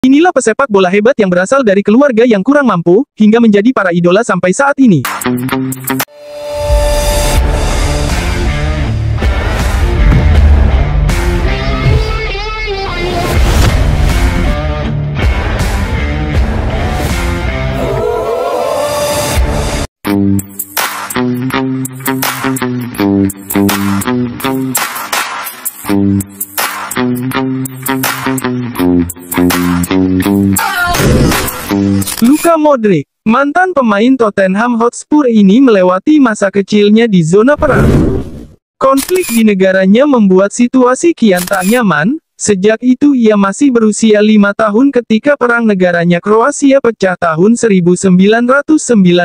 Inilah pesepak bola hebat yang berasal dari keluarga yang kurang mampu, hingga menjadi para idola sampai saat ini. Luka Modric, mantan pemain Tottenham Hotspur ini melewati masa kecilnya di zona perang. Konflik di negaranya membuat situasi kian tak nyaman. Sejak itu ia masih berusia 5 tahun ketika perang negaranya Kroasia pecah tahun 1991.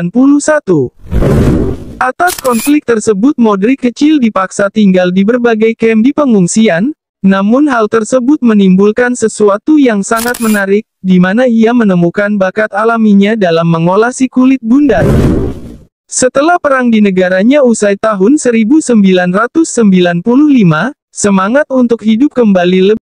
Atas konflik tersebut Modric kecil dipaksa tinggal di berbagai kamp di pengungsian. Namun hal tersebut menimbulkan sesuatu yang sangat menarik, di mana ia menemukan bakat alaminya dalam mengolah si kulit bundar. Setelah perang di negaranya usai tahun 1995, semangat untuk hidup kembali lebih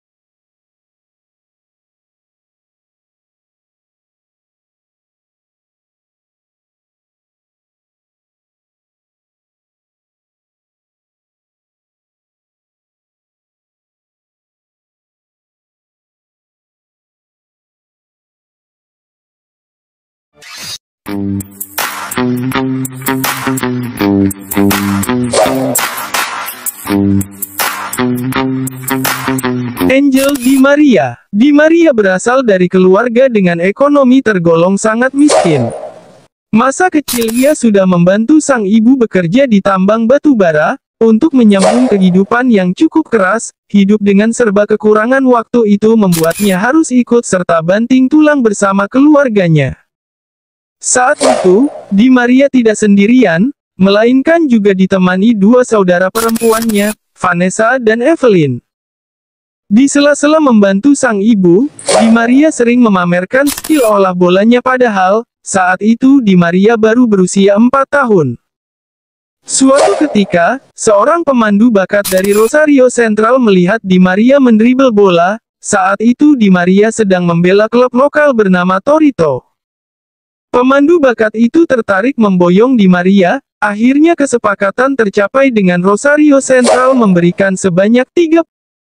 Angel Di Maria. Di Maria berasal dari keluarga dengan ekonomi tergolong sangat miskin. Masa kecil ia sudah membantu sang ibu bekerja di tambang batu bara, untuk menyambung kehidupan yang cukup keras. Hidup dengan serba kekurangan waktu itu membuatnya harus ikut serta banting tulang bersama keluarganya. Saat itu, Di Maria tidak sendirian, melainkan juga ditemani dua saudara perempuannya, Vanessa dan Evelyn. Di sela-sela membantu sang ibu, Di Maria sering memamerkan skill olah bolanya padahal, saat itu Di Maria baru berusia 4 tahun. Suatu ketika, seorang pemandu bakat dari Rosario Central melihat Di Maria mendribel bola. Saat itu Di Maria sedang membela klub lokal bernama Torito. Pemandu bakat itu tertarik memboyong Di Maria. Akhirnya kesepakatan tercapai dengan Rosario Central memberikan sebanyak 3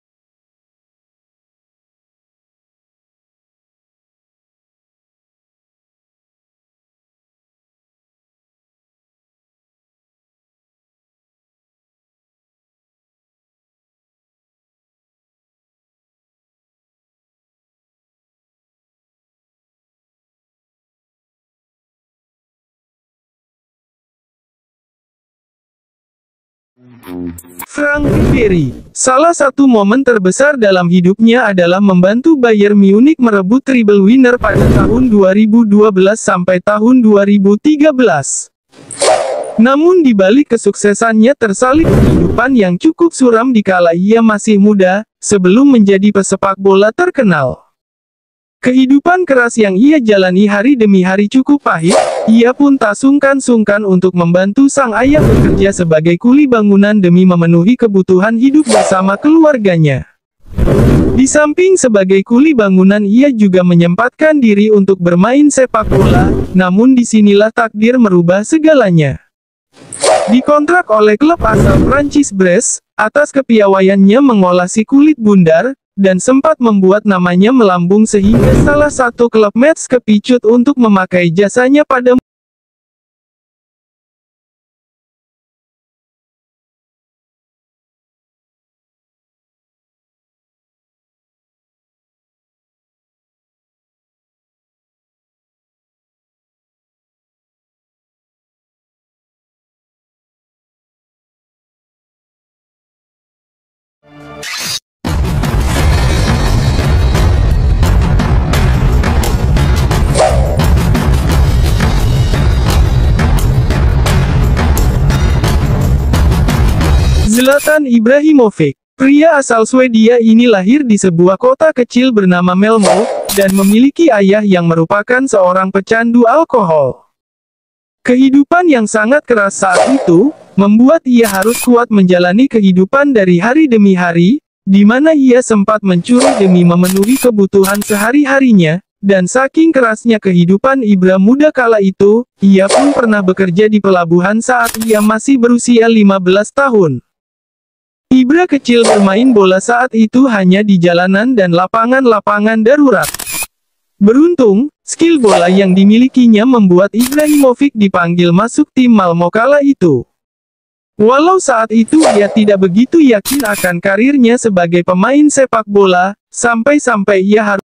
Frank Ribery. Salah satu momen terbesar dalam hidupnya adalah membantu Bayern Munich merebut treble winner pada tahun 2012 sampai tahun 2013. Namun di balik kesuksesannya tersalib kehidupan yang cukup suram dikala ia masih muda, sebelum menjadi pesepak bola terkenal. Kehidupan keras yang ia jalani hari demi hari cukup pahit, ia pun tak sungkan-sungkan untuk membantu sang ayah bekerja sebagai kuli bangunan demi memenuhi kebutuhan hidup bersama keluarganya. Di samping sebagai kuli bangunan ia juga menyempatkan diri untuk bermain sepak bola, namun disinilah takdir merubah segalanya. Dikontrak oleh klub asal Prancis Brest, atas kepiawaiannya mengolah si kulit bundar, dan sempat membuat namanya melambung sehingga salah satu klub match kepicut untuk memakai jasanya pada Zlatan Ibrahimovic. Pria asal Swedia ini lahir di sebuah kota kecil bernama Malmö, dan memiliki ayah yang merupakan seorang pecandu alkohol. Kehidupan yang sangat keras saat itu, membuat ia harus kuat menjalani kehidupan dari hari demi hari. di mana ia sempat mencuri demi memenuhi kebutuhan sehari-harinya, dan saking kerasnya kehidupan Ibra muda kala itu, ia pun pernah bekerja di pelabuhan saat ia masih berusia 15 tahun. Ibra kecil bermain bola saat itu hanya di jalanan dan lapangan-lapangan darurat. Beruntung, skill bola yang dimilikinya membuat Ibrahimovic dipanggil masuk tim Malmo kala itu. Walau saat itu ia tidak begitu yakin akan karirnya sebagai pemain sepak bola, sampai-sampai ia harus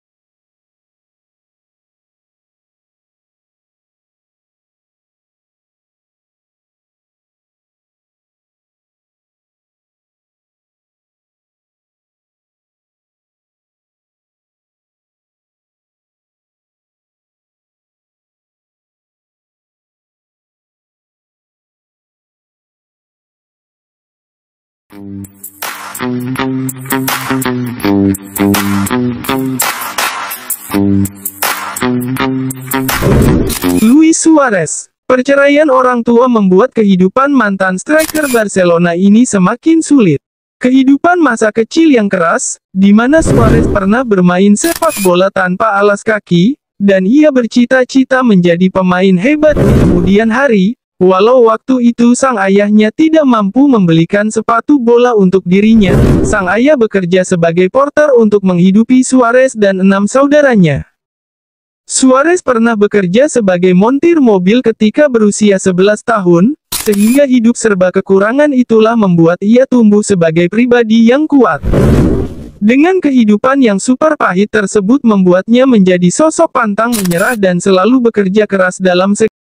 Luis Suarez. Perceraian orang tua membuat kehidupan mantan striker Barcelona ini semakin sulit. Kehidupan masa kecil yang keras, di mana Suarez pernah bermain sepak bola tanpa alas kaki, dan ia bercita-cita menjadi pemain hebat di kemudian hari, walau waktu itu sang ayahnya tidak mampu membelikan sepatu bola untuk dirinya. Sang ayah bekerja sebagai porter untuk menghidupi Suarez dan 6 saudaranya. Suarez pernah bekerja sebagai montir mobil ketika berusia 11 tahun, sehingga hidup serba kekurangan itulah membuat ia tumbuh sebagai pribadi yang kuat. Dengan kehidupan yang super pahit tersebut membuatnya menjadi sosok pantang menyerah dan selalu bekerja keras dalam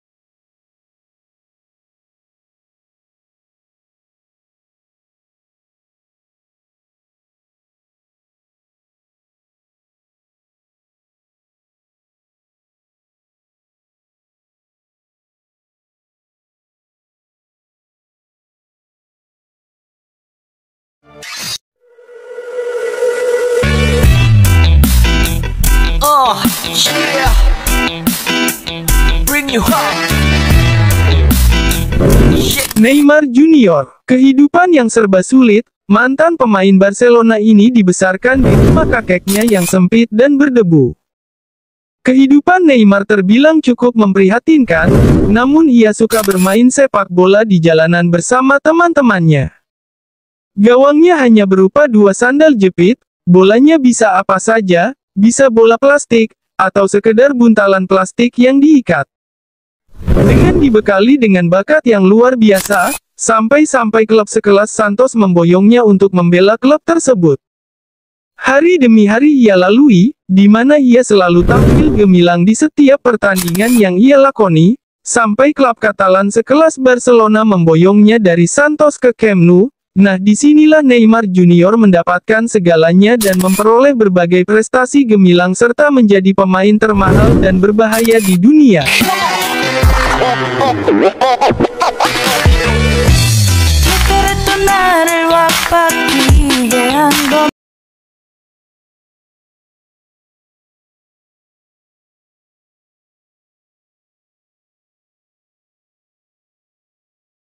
Yeah. Bring you home. Neymar Junior. Kehidupan yang serba sulit, mantan pemain Barcelona ini dibesarkan di rumah kakeknya yang sempit dan berdebu. Kehidupan Neymar terbilang cukup memprihatinkan, namun ia suka bermain sepak bola di jalanan bersama teman-temannya. Gawangnya hanya berupa 2 sandal jepit, bolanya bisa apa saja, bisa bola plastik, atau sekedar buntalan plastik yang diikat. Dengan dibekali dengan bakat yang luar biasa, sampai-sampai klub sekelas Santos memboyongnya untuk membela klub tersebut. Hari demi hari ia lalui, di mana ia selalu tampil gemilang di setiap pertandingan yang ia lakoni, sampai klub Katalan sekelas Barcelona memboyongnya dari Santos ke Camp Nou. Nah, disinilah Neymar Junior mendapatkan segalanya dan memperoleh berbagai prestasi gemilang serta menjadi pemain termahal dan berbahaya di dunia.